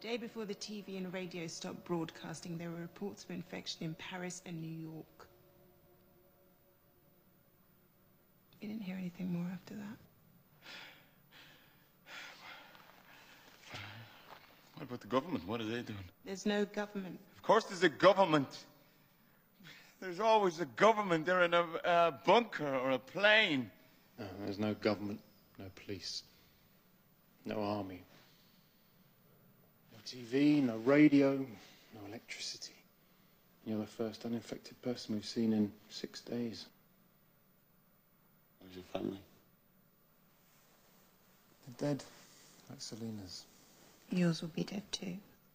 day before the TV and radio stopped broadcasting, there were reports of infection in Paris and New York. You didn't hear anything more after that? What about the government? What are they doing? There's no government. Of course there's a government. There's always a government. They're in a bunker or a plane. No, there's no government, no police, no army. No TV, no radio, no electricity. You're the first uninfected person we've seen in 6 days. Where's your family? They're dead, like Selena's. Yours will be dead too.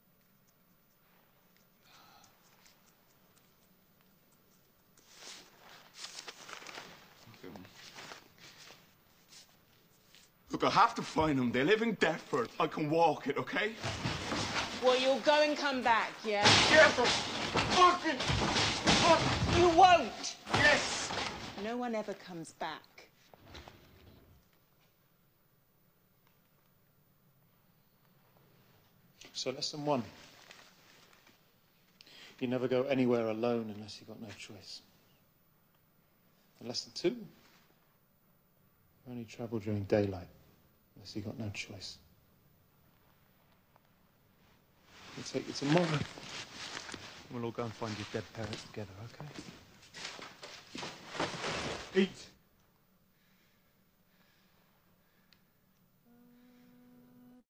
Look, I have to find them. They live in Deptford. I can walk it, okay? Well, you'll go and come back, yeah? Yes, fucking... You won't! Yes! No one ever comes back. So lesson 1. You never go anywhere alone unless you've got no choice. And lesson 2. You only travel during daylight unless you've got no choice. We'll take you tomorrow. We'll all go and find your dead parents together, okay? Eat.